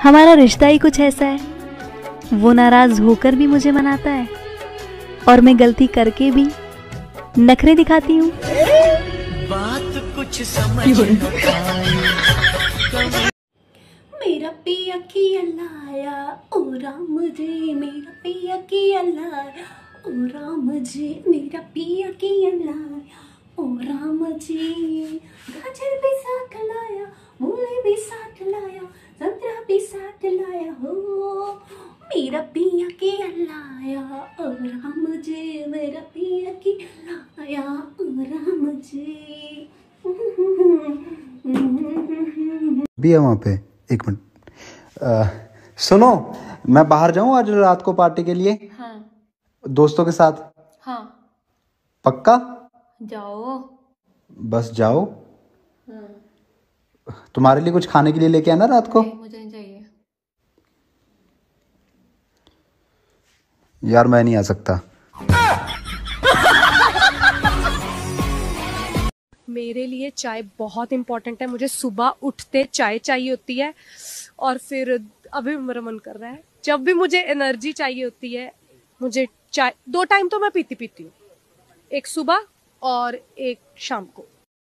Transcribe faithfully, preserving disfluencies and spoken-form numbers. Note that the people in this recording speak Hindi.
हमारा रिश्ता ही कुछ ऐसा है, वो नाराज होकर भी मुझे मनाता है और मैं गलती करके भी नखरे दिखाती हूँ। बात कुछ समझ मेरा पिया किया लाया ओ राम जी, मेरा पिया किया लाया ओ राम जी, मेरा पिया किया लाया ओ राम जी। गाजर भी साथ लाया, मूली भी साथ लाया, संतरा भी साथ लाया हो, मेरा पिया किया लाया ओ राम जी, मेरा पिया किया लाया ओ राम जी। भी है वहाँ पे। एक मिनट अ, सुनो, मैं बाहर जाऊँ आज रात को पार्टी के लिए? हाँ। दोस्तों के साथ? हाँ। पक्का? जाओ। बस जाओ। हाँ। तुम्हारे लिए कुछ खाने के लिए लेके आना रात को? नहीं, मुझे नहीं चाहिए। यार मैं नहीं आ सकता। मेरे लिए चाय बहुत इंपॉर्टेंट है, मुझे सुबह उठते चाय चाहिए होती है और फिर अभी मेरा मन कर रहा है, जब भी मुझे एनर्जी चाहिए होती है मुझे चाय, दो टाइम तो मैं पीती पीती हूँ, एक सुबह और एक शाम को।